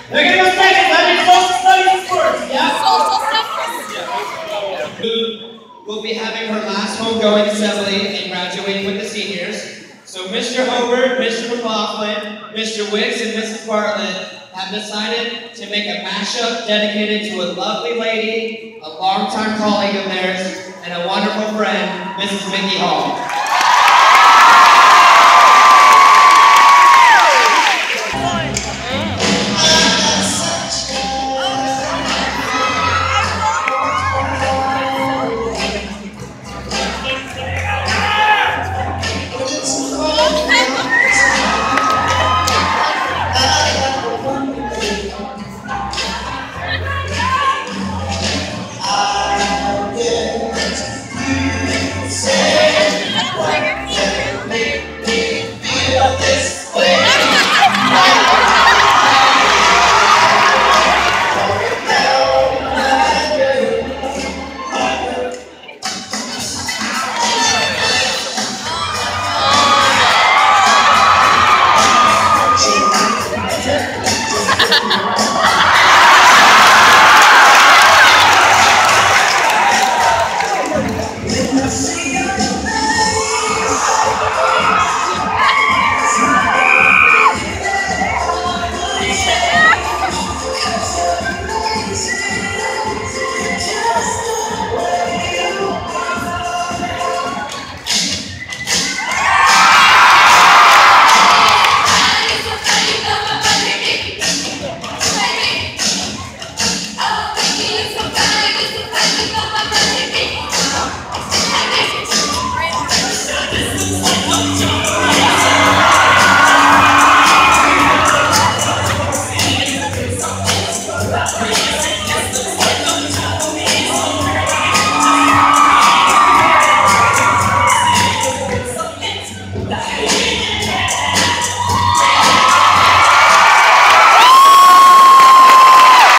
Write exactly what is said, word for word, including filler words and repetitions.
They're gonna go second. That means social studies first. Yeah. Social studies. We'll be having her last homegoing assembly and graduating with the seniors. So Mister Hobart, Mister McLaughlin, Mister Wicks, and Missus Bartlett have decided to make a mashup dedicated to a lovely lady, a longtime colleague of theirs, and a wonderful friend, Missus Micki Hall.